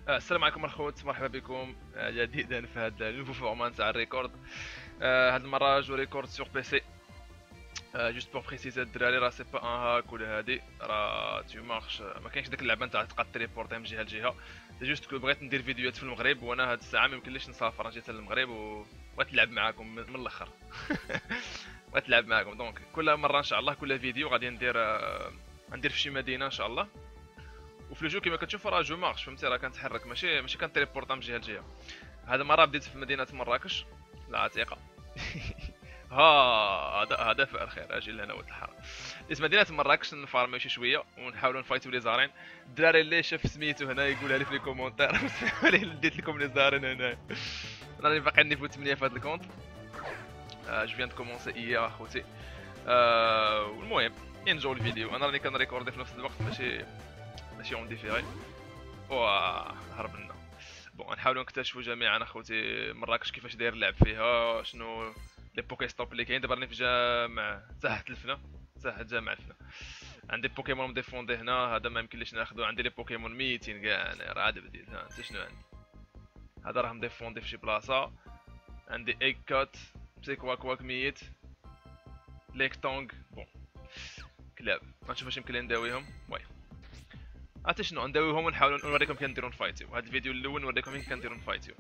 السلام عليكم الخوت، مرحبا بكم جديدا في هذا النوفو فورمان تاع الريكورد. هاد المره جو ريكورد سور بي سي. جوست بور بريسيزي الدراري، راه سي با ان هاك ولا هادي، راه تو مارش، ما كاينش داك اللعبه نتاع تبقى تريبورتي من جهه لجهه. سي جوست كو بغيت ندير فيديوهات في المغرب، وانا هاد الساعه ما يمكنليش نسافر، جيت للمغرب وبغيت نلعب معاكم من الاخر. بغيت نلعب معاكم، دونك كل مره ان شاء الله كل فيديو غادي ندير في شي مدينه ان شاء الله. وفي الجو كيما كتشوفوا راه جو مارش، فهمتي، راه كنتحرك، ماشي كنتريبورطا من جهه لجهه. هذا المره بديت في مدينه مراكش العتيقه. ها، هذا فعل خير، اجي لهنا ولد الحرام. ديت مدينه مراكش نفارميو شي شويه ونحاولوا نفايتو لي زارين. الدراري اللي شاف سميتو هنا يقولها لي في لي كومونتير. اسمحوا لي ديت لكم لي زارين هنا. راني باقي نيفو 8 في هذا الكونت. جو فيان دو كومونسي ايا اخوتي. والمهم انجو الفيديو، انا راني كنريكوردي في نفس الوقت، ماشي اون ديفيري. واه هرب لنا. بون نحاولوا نكتشفوا جميعا اخوتي مراكش كيفاش داير اللعب فيها، شنو لي بوكي ستوب اللي كاين. دابا راني في جامع ساحه الفنا، ساحه جامع الفنا. عندي بوكيمون مديفوندي هنا، هذا ما يمكنليش ناخذو. عندي لي بوكيمون ميتين كاع، انا راه عاد بديت. ها انت شنو عندي؟ هذا راه مديفوندي في شي بلاصه. عندي ايك كات، كواك ميت، ليك تونغ. بون كلاب، غنشوف واش يمكن لي نداويهم. وي عرفتي شنو نداويهم ونحاولوا نوريكم كي نديرو نفايتيو. هذا الفيديو الاول نوريكم كي كنديرو نفايتيو.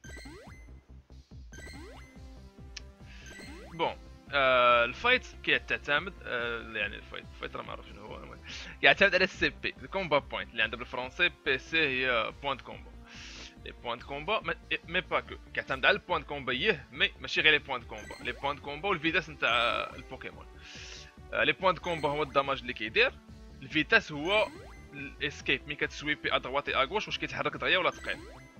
بون الفايت كيعتمد يعني الفايت راه معروف شنو هو. المهم كيعتمد على السي بي، الكومبا بوينت اللي عندها بالفرونسي بي سي هي بوينت كومبا. لي بوينت كومبا مي با كو كيعتمد على البوينت كومبا مي ماشي غير لي بوينت كومبا، لي بوينت كومبا والفيتاس نتاع البوكيمون. لي بوينت كومبا هو الدماج اللي كيدير، الفيتاس هو الاسكيب، ملي كتسويبي ادغوات اغوش واش كيتحرك دغيا ولا ثقيل.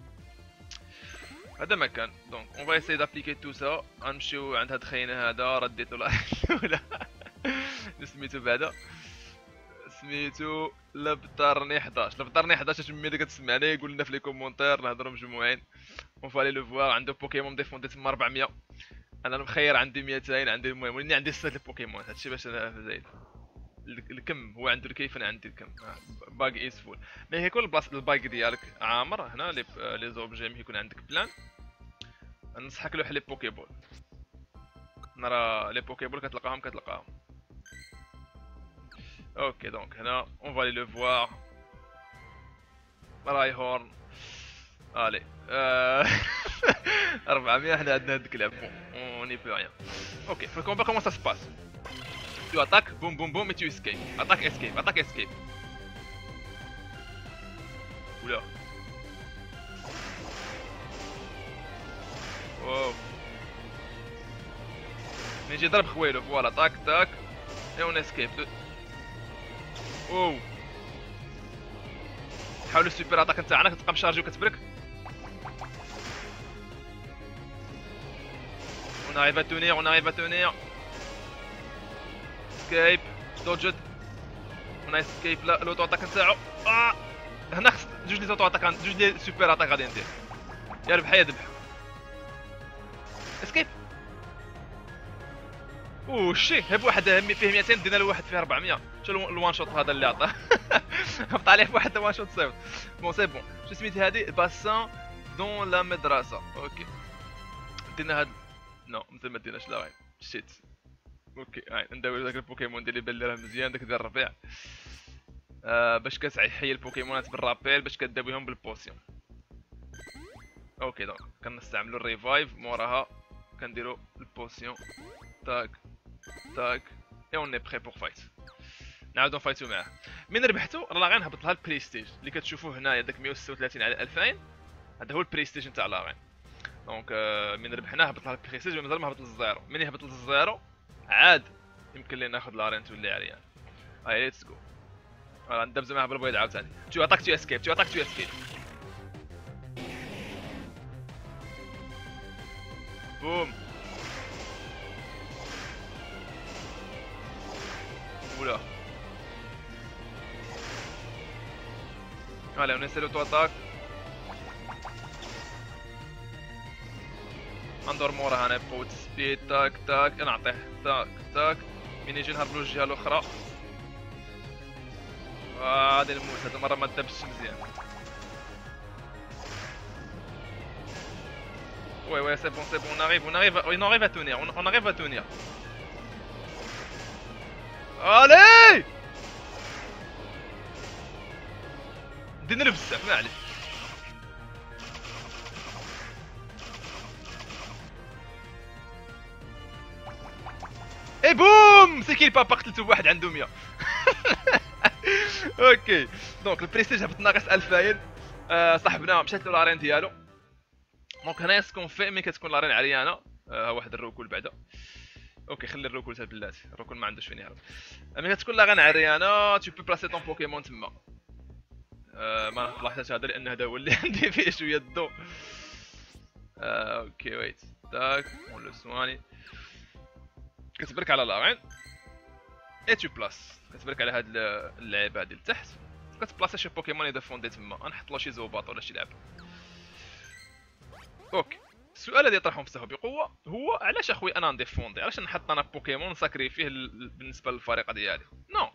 هذا ما كان. دونك اون فا اساي دابليكي تو سا. غنمشيو عند هاد الخاينه هذا، رديت له الاولى. سميتو بعدا، سميتو لبطرني 11. لبطرني 11 تما اللي كتسمعنا يقول لنا في لي كومونتير، نهضروا مجموعين. اون فالي لو فوار، عنده بوكيمون ديفوندي تما 400، انا المخير عندي 200. عندي المهم ولاني عندي 6 البوكيمون، هادشي باش انا زايد. الكم هو عنده الكيف، انا عندي الكم. باغ ايز فول. مي هي كل بلاصه الباغ ديالك عامر هنا، لي زوبجي ملي يكون عندك بلان، ننصحك لوح لي بوكيبول. نرى لي بوكيبول كتلقاهم. اوكي دونك هنا اون فالي لو فوار. راي هورن. الي 400. حنا عندنا هاد الكلاب، اوني بلو ريان. اوكي في الكومبا كومون سا سباس؟ Tu attaques, boum boum boum et tu escapes. Attaque, escape, attaque, escape. Oula. Wow. نجي ضرب خويلو، فوالا طاك طاك اي اون اسكيب. اوه حاولوا السوبر اتاك نتاعنا كتبقى مشارجي وكتبرك. On arrive à tenir, on arrive à tenir. اسكيب دوجد. انا اسكيب لوتو اتاك نتاعو. هنا خص جوج لي زوتو اتاك، جوج لي سوبر اتاك غادي ندير. يا ربح يا ذبح. اسكيب. شي هب واحد فيه 200، دينا له واحد فيه 400. شو الوان شوت هذا اللي عطاه؟ هبط عليه واحد الوان شوت صيفط. بون سي بون. شو سميت هادي؟ باسان دون لا مدرسه. اوكي دينا هاد. نو مثل ما ديناش، لا غير شيت. اوكي هاي نداوي داك البوكيمون ديال اللي بان لي راه مزيان، داك ديال الربيع. باش كتحيي البوكيمونات بالرابيل باش كداويهم بالبوسيون. اوكي دونك كنستعملو الريفايف، موراها كنديرو البوسيون. تاك تاك اي اون بري بور فايت. نعاودو نفايتو معاه. من ربحتو راه غنهبط لها البريستيج اللي كتشوفوه هنايا، داك 136 على 2000. هذا هو البريستيج نتاع لاغين. دونك من ربحناه هبط لها البريستيج، مازال ما هبط للزيرو. من يهبط للزيرو عاد يمكن لي ناخذ لارين تولي عريان. هاي ليتس جو. راه ندبز معاه بالبيض عاوتاني. تو اتاك تو اسكيب، تو اتاك تو اسكيب. بوم. Oula. Allez, on essaie l'auto-attaque. ندور موراها انا بقوة سبيد. تاك تاك نعطيه تاك تاك. من يجي نهربلو الجهة الاخرى. غادي نموت هاد المرة، ما دابش مزيان. ouais, c'est bon, on arrive à tenir, on arrive à tenir. Allez! دينا له بزاف معليش. اي بوم سي كي البابا قتلتو واحد عنده 100. اوكي دونك البريستيج هبط ناقص 2000. صاحبنا مشات له لارين ديالو. دونك هنايا سكون في ملي كتكون لارين عريانه. ها واحد الروكول بعدا. اوكي خلي الروكول تا بلاتي، الروكول ما عندوش فين يهرب. ملي كتكون لارين عريانه تو بو بلاسي طون بوكيمون تما. ما نطلعش هذا لان هذا هو اللي عندي فيه شويه الضو. اوكي ويت تاك اون لو سواني. كتبرك على لارين اي تو بلاس، كتبرك على هاد اللعيبه هادي لتحت، كتبلاصي شي بوكيمون يديفوندي تما. نحط له شي زوباط ولا شي لعبه. اوكي السؤال الذي يطرحه نفسه بقوه هو علاش اخويا انا نديفوندي؟ علاش نحط انا بوكيمون نساكري فيه بالنسبه للفريق ديالي؟ نو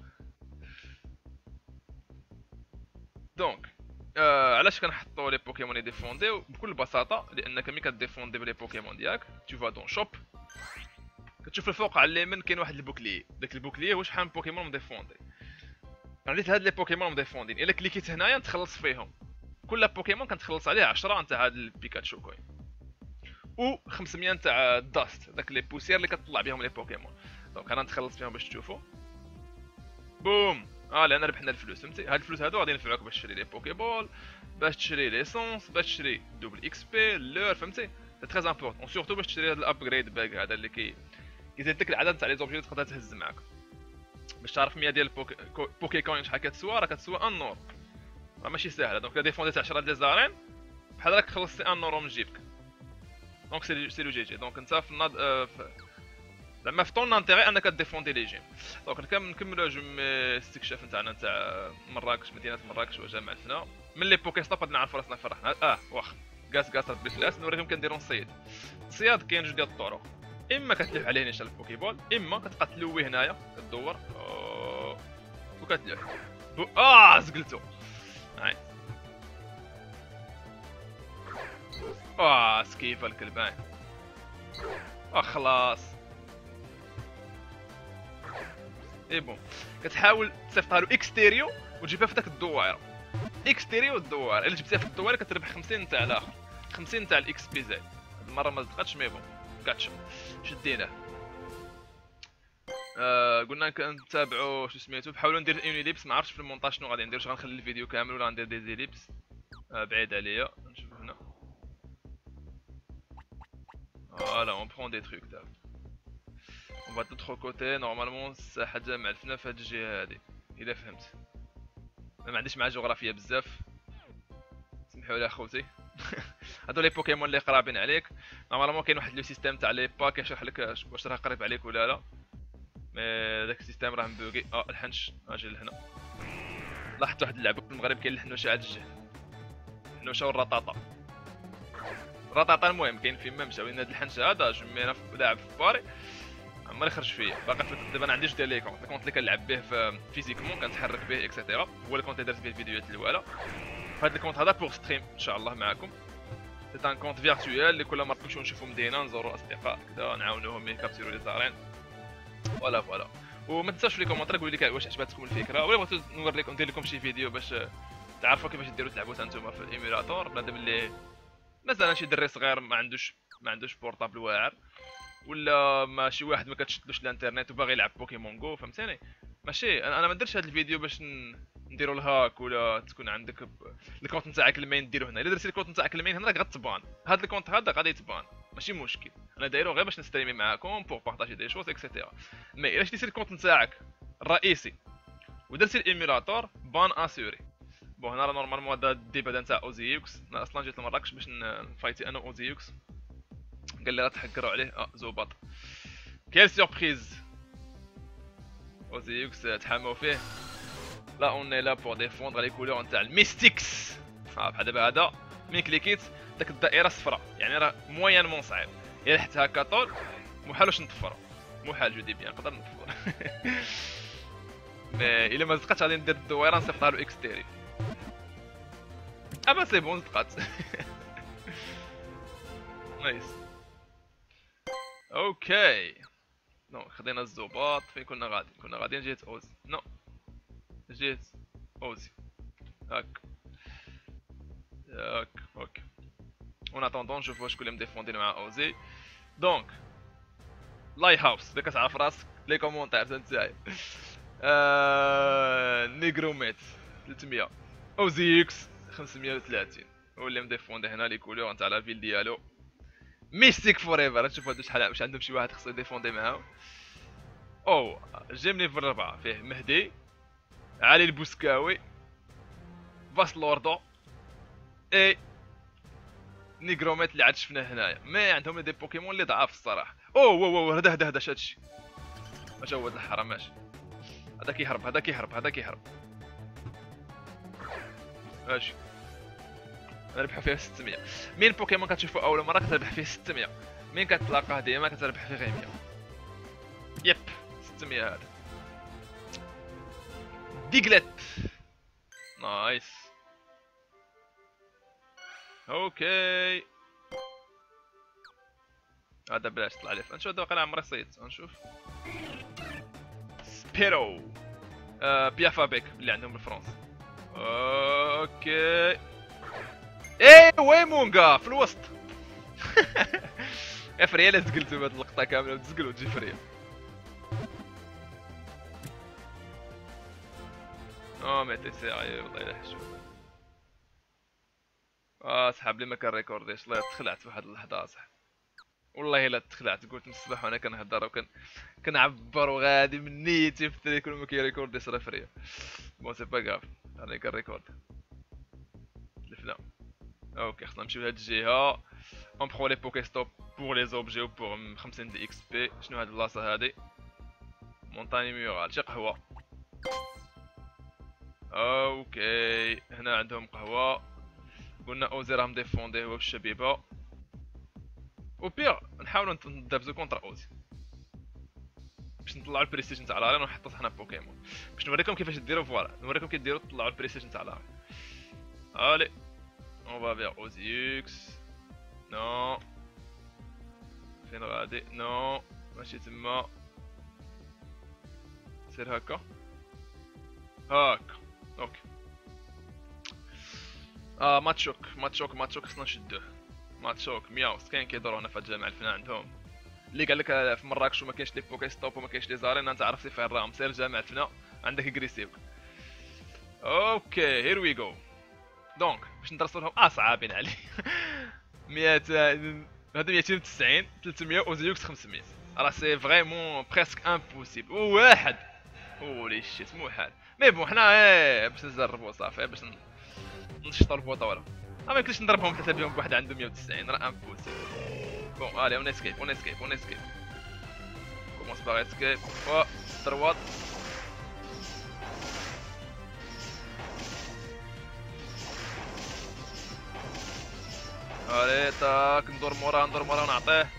دونك علاش كنحطوا لي بوكيمون يديفونديو؟ بكل بساطه لانك ملي كديفوندي بلي بوكيمون ديالك تو فا دون شوب، كتشوف الفوق على اليمين كاين واحد البوكلي. داك البوكلي هو شحال من بوكيمون مديفوندي. عندي هاد لي بوكيمون مديفوندين، الا كليكيت هنايا نتخلص فيهم. كل بوكيمون كنتخلص عليه 10 نتاع هاد البيكاتشو كوين و 500 نتاع الداست، داك لي بوسير اللي كتطلع بهم لي بوكيمون. دونك انا نتخلص فيهم باش تشوفوا. بوم لان ربحنا الفلوس، فهمتي؟ هاد الفلوس هادو غادي ينفعوك باش تشري لي بوكيبول، باش تشري ليسونس، باش تشري دوبل اكس بي لور، فهمتي؟ سي تري امبورطون سورتو باش تشري هاد الابجريد باك هذا اللي كيزيد لك العدد تاع لي زوبجي اللي تقدر تهز معاك. باش تعرف 100 ديال بوكي كوين شحال كتسوى، راه كتسوى 1 نور، راه ماشي ساهله. دونك الا ديفونديت 10 ديال زارين بحال راك خلصتي 1 نورو من جيبك. دونك سي لو جي جي. دونك انت في الناض زعما في طون انتيغي انك ديفوندي لي جيم. دونك نكملوا جيم استكشاف نتاعنا نتاع مراكش، مدينه مراكش وجامع الفنا. من لي بوكي ستوب غادي نعرفوا راسنا فين رحنا. واخا كاس ربي فلاس نوريكم كنديروا الصيد. الصياد كاين جوج ديال الطرق، اما كتلوح عليه نيشان البوكيبول، اما كتبقى تلوي هنايا كدور وكتلوح. زقلتو. هاي سكيفا الكلبان. خلاص اي بون. كتحاول تصيفطها له اكستيريو وتجيبها في داك الدويره. اكستيريو الدويره الا جبتيها في الدويره كتربح 50 نتاع الاخر، 50 نتاع الاكس بي زاد. هاد المره ما صدقاتش مي بون كاتشا شديناه. قلنا نتابعوا شو سميتو. بحاولوا ندير اونيليبس، ما عرفتش في المونتاج شنو غادي ندير، واش غنخلي الفيديو كامل ولا غندير دي زيليبس. بعيد عليا نشوف هنا. فوالا اون برون دي تروك دابا. اون فا دوتر كوتي نورمالمون الساحه جامع الفنا في هاد الجهه هادي الا فهمت. ما عنديش مع جغرافيا بزاف، سمحوا لي اخوتي. هادو لي بوكيمون اللي قرابين عليك. نورمالمون كاين واحد لو سيستيم تاع لي باك يشرح لك واش راه قريب عليك ولا لا. مي داك السيستيم راه مبوغي. الحنش اجي لهنا. لاحظت واحد اللعبه في المغرب كاين الحنوشه على الجهه، الحنوشه والرطاطا. الرطاطا المهم كاين فين ما مشى. وين هاد الحنش هذا جمينا في لاعب في باري عمري خرج فيا. باقي دابا انا عندي جوج ديال لي كونت. الكونت اللي كنلعب به في فيزيكمون كنتحرك به اكسيتيرا، هو الكونت اللي درت به الفيديوهات الاولى. هاد الكونت هذا بوغ ستريم ان شاء الله معكم. سي ان كونت فيرتويال اللي كل مره نمشيو نشوفوا مدينه نزوروا اصدقاء كذا نعاونوهم يكابتيرو لي زارين. فوالا وما تنساوش في لي كومونتير قولوا لي واش عجبتكم الفكره، ولا بغيتو نوريكم ندير لكم شي فيديو باش تعرفوا كيفاش ديروا تلعبوا نتوما في الايميلاتور. بنادم اللي مثلا شي دري صغير ما عندوش بورطابل واعر، ولا ماشي واحد ما كتشدلوش الانترنت وباغي يلعب بوكيمون جو، فهمتيني؟ ماشي انا ما نديرش هذا الفيديو باش نديروا الهاك ولا تكون عندك الكونت نتاعك المين ديرو هنا. الا درتي الكونت نتاعك المين هنا راك غتبان. هذا الكونت هذا غادي يتبان ماشي مشكل. انا دايرو غير باش نستريمي معاكم بور بارطاجي دي شوز اكسيتيرا. مي الا شديتي الكونت نتاعك الرئيسي ودرتي الايميلاتور بان اسوري. بون هنا راه نورمالمون هذا الديب نتاع اوزيوكس. انا اصلا جيت لمراكش باش نفايتي انا اوزيوكس، قال لي راه تحكروا عليه. زوباط كيل سيربريز. اوزيوكس تحاموا فيه. لا اون لا بور ديفوندر لي كولور نتاع الميستيكس. بحال دابا هذا من كليكيت داك الدائره الصفراء يعني راه مويانمون صعيب. الا حتى هكا طول محال واش نطفرو، محال جو دي بيان نقدر نطفر. مي الا ما صدقاتش غادي ندير الدويره نصيفطها له اكستيري. سي بون صدقات. نايس. اوكي نو خدينا الزباط. فين كنا غادي؟ كنا غاديين جهة اوزي. نو جهة اوزي. هاك هاك اوكي. اون اتوندون نشوفو شكون اللي مديفوندين مع اوزي. دونك لايت هاوس اللي كتعرف راسك لي كومونتير نتاعي. نيغروميت 300. اوزي اكس 530 هو اللي مديفوندي هنا لي كولور نتاع لا فيل ديالو. ميستيك فور ايفر. نشوف هادو شحال واش عندهم شي واحد خصو يديفوندي معاهم. او جيم ليفل 4 فيه مهدي، علي البوسكاوي، باس لوردو، اي نيغروميت اللي عاد شفناه هنايا. مي عندهم دي بوكيمون اللي ضعاف الصراحه. او هدا هادشي اش هو هاد الحرام. ماشي هذا كيهرب هذا كيهرب هذا كيهرب. ماشي نربحو فيه 600. مين بوكيمون كتشوفو اول مره كتربح فيه 600، مين كتلاقاه ديما كتربح فيه غير 100. يب 600 هذا. ديغلت نايس. اوكي هذا بلاش طلع لي. نشوف هذا واقيلا عمري صيدت. نشوف سبيرو بيافابيك اللي عندهم بالفرنسا. اوكي ايه ويمونغا في الوسط. يا فريا لا تزقلتو بهاد اللقطه كامله وتزقلو تجي فريا. مي تي سيريو والله الا حشوم. سحاب لي ما كان ريكورديش. الله تخلعت في واحد اللحظه صح والله الا تخلعت. قلت من الصباح وانا كنهضر كنعبر وغادي من نيتي في التليفون ما كيريكوردي صرا فريا. بون سي با كاف راني كنريكورد تلفنا. اوكي خصنا نمشيو لهاد الجهه. اون برو لي بوكي ستوب بور لي زوبجي و بور 50 دي اكس بي. شنو هاد البلاصه هادي؟ مونطاني ميورال. شي قهوه. اوكي هنا عندهم قهوه. قلنا اوزي راه مديفوندي هو بالشبيبه. او بيغ نحاولو ندابزو كونتر اوزي باش نطلعو البريستيج نتاع لارين ونحطو حنا بوكيمون باش نوريكم كيفاش ديرو. فوالا نوريكم كي ديرو تطلعو البريستيج نتاع لارين. الي اون فا فيغ اوزي اكس. نو فين غادي؟ نو ماشي تما. سير هكا هاكا. اوكي ماتشوك خصنا نشدوه. ماتشوك مياوس كاين كيدورو هنا في الجامع الفنان عندهم اللي قال لك في مراكش وما كاينش لي بوكي ستوب وما كاينش لي زارين. انت عرفتي فين راهم. سير جامع الفنا عندك يكريسيوك. اوكي هير وي جو. دونك باش ندرسو لهم صعابين علي. 100 هادو 290 300 اوزيوكس 500. راه سي فريمون بريسك امبوسيبل. واحد هولي شيت محال. مي بون حنا باش نجربو صافي باش نشطو البطوله. ما يمكنش نضربهم ثلاثه بهم بواحد عنده 190 راه امبوسيبل. بون الي اون اسكيب كومونس باغ اسكيب و دروات. الي تاك ندور موراه ونعطيه.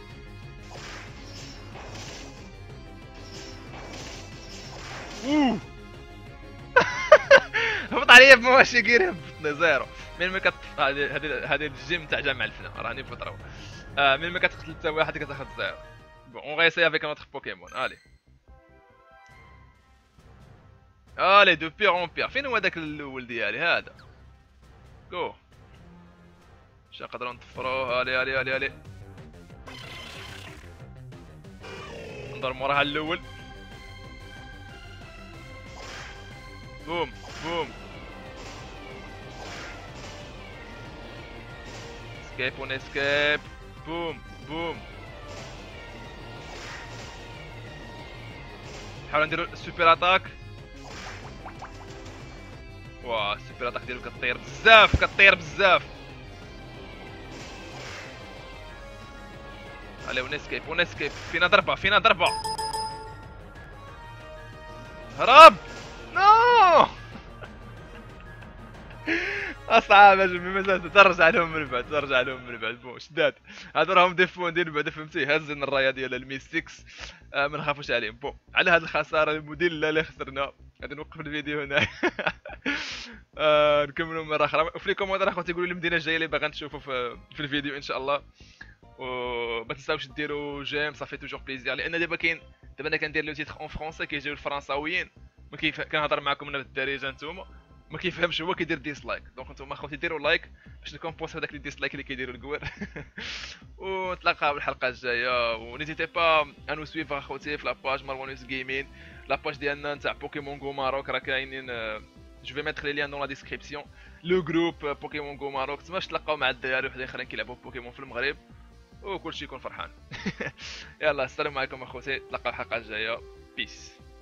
هبط عليا بمواشي كير هبطني زيرو. من ما كت هذه الجيم تاع جامع الفنا راني فتره. من ما كتقتل حتى واحد كتاخذ زيرو. بون اون غيسي افيك نوتر بوكيمون. الي دو بيغ اون بيغ. فين هو داك الاول ديالي هذا؟ جو واش نقدروا نطفروه؟ الي ندور موراها الاول. بوم اسكيب ون اسكيب. بوم نحاولو نديرو السوبر اتاك. واه السوبر اتاك ديالو كطير بزاف. الي ون اسكيب. فينا ضربه. هرب. نو اصعب اجل مازال ترجع لهم من بعد. بون شداد هادو راهم ديفوندين بعدا فهمتي. هزن الرايه ديال الميستيكس. ما نخافوش عليهم. بون على هاد الخساره المدلله اللي خسرنا غادي نوقف الفيديو هنا. نكملوا مره اخرى. وفي لي كومونتير اخوتي قولوا لي المدينه الجايه اللي باغا نشوفوا في الفيديو ان شاء الله. وما تنساوش ديروا جيم صافي توجور بليزير، لان دابا كاين، دابا انا كندير لو تيتر اون فرونسي كيجيو الفرنساويين ما كنهضر معكم انا بالدارجه نتوما ما كيفهمش هو كيدير ديسلايك. دونك نتوما خوتي ديروا لايك باش نكومبوس هذاك الديسلايك اللي كيديروا الكوار. ونتلاقاو الحلقه الجايه، ونيزيتي با انو سويفر اخوتي في لاباج مروانوس جيمين، لاباج ديالنا نتاع بوكيمون جو ماروك راه كاينين. جو في ميتر لي ليان دون لا ديسكريبسيون، لو جروب بوكيمون جو ماروك تما باش تلقاو مع الدراري وحدين اخرين كيلعبوا بوكيمون في المغرب وكلشي يكون فرحان. يلا السلام عليكم اخوتي، نتلاقاو الحلقه الجايه، بيس.